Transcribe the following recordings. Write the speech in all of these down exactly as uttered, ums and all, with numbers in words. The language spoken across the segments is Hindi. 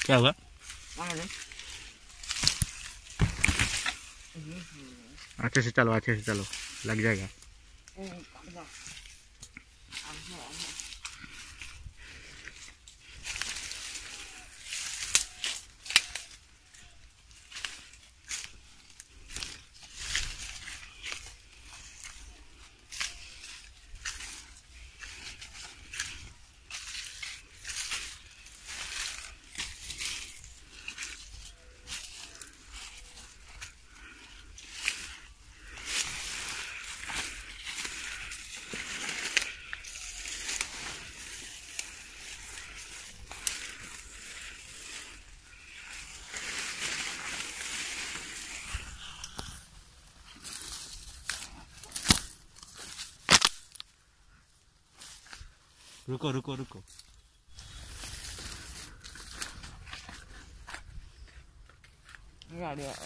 क्या हुआ? अच्छे से चलो, अच्छे से चलो, लग जाएगा। रुको रुको रुको। गाड़ी आ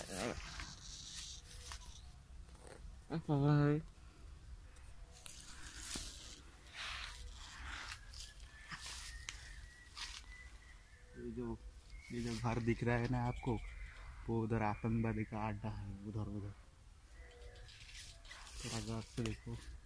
ये जो ये जो घर दिख रहा है ना आपको, वो उधर आतंकवादी का अड्डा है, उधर उधर थोड़ा गौर से देखो।